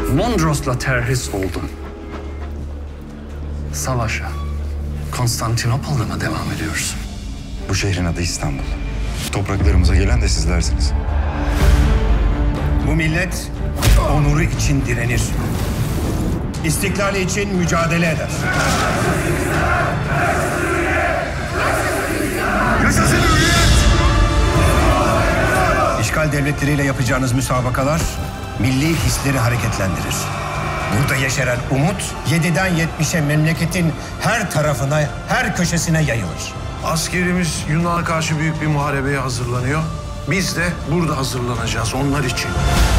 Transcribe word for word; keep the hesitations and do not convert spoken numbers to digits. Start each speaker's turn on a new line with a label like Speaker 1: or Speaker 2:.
Speaker 1: Mondros'la terhis oldun. Savaşa Konstantinopol'da mı devam ediyorsun?
Speaker 2: Bu şehrin adı İstanbul. Topraklarımıza gelen de sizlersiniz.
Speaker 3: Bu millet onuru için direnir. İstiklali için mücadele eder.
Speaker 2: Yaşasın hürriyet!
Speaker 3: İşgal devletleriyle yapacağınız müsabakalar milli hisleri hareketlendirir. Burada yeşeren umut yediden yetmişe memleketin her tarafına, her köşesine yayılır.
Speaker 4: Askerimiz Yunan'a karşı büyük bir muharebeye hazırlanıyor. Biz de burada hazırlanacağız onlar için.